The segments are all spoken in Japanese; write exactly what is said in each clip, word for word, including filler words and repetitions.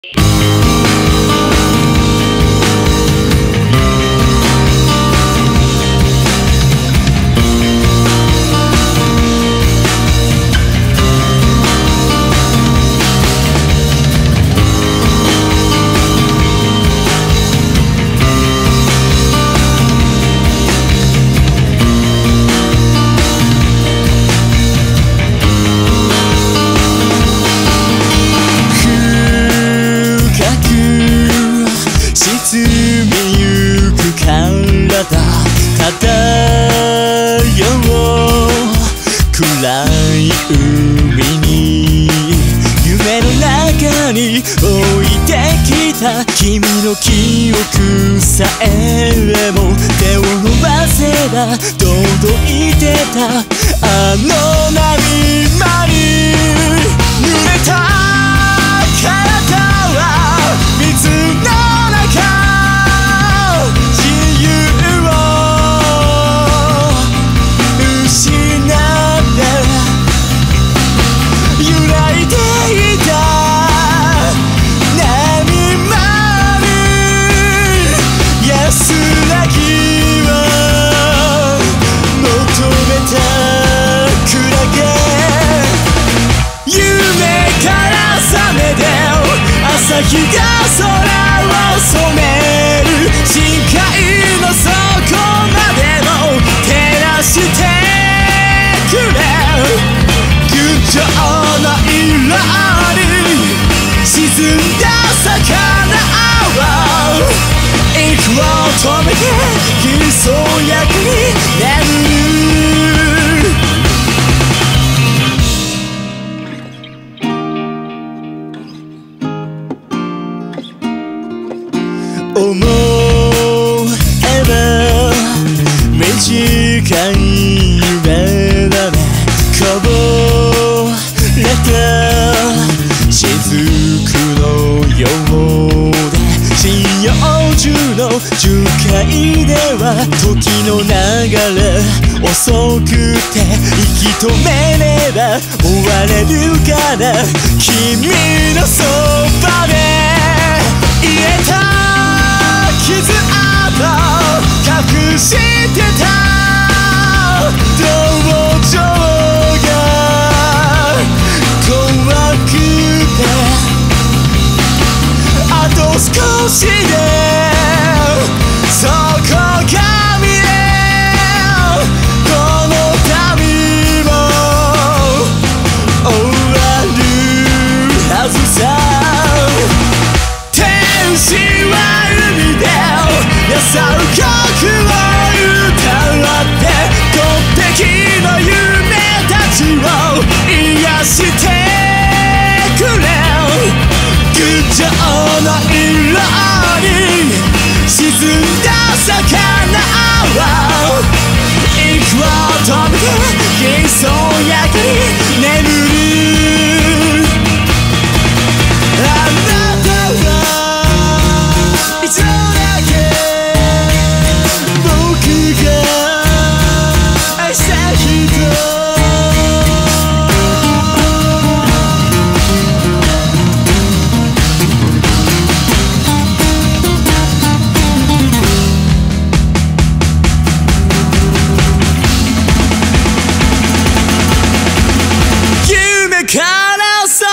暗い海に夢の中に置いてきた君の記憶さえも手を伸ばせば届いてたあの波間に濡れた体は水の中自由を朝日が空を染める深海の底までも照らしてくれ群青の色に沈んだ魚は息を止めて幻想薬に眠る思えば短い夢だねこぼれた雫のようで針葉樹の樹海では時の流れ遅くて息止めれば終われるから君のそばで言えた傷跡隠してた同情が怖くてあと少しでそこが見えこの旅も終わるはずさ天使は優う曲を歌って完璧な夢たちを癒してくれ群青の色に沈んだ魚は息を止めて幻想薬に眠るあなたはいつ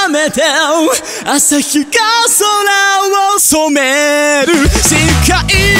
朝日が空を染める深海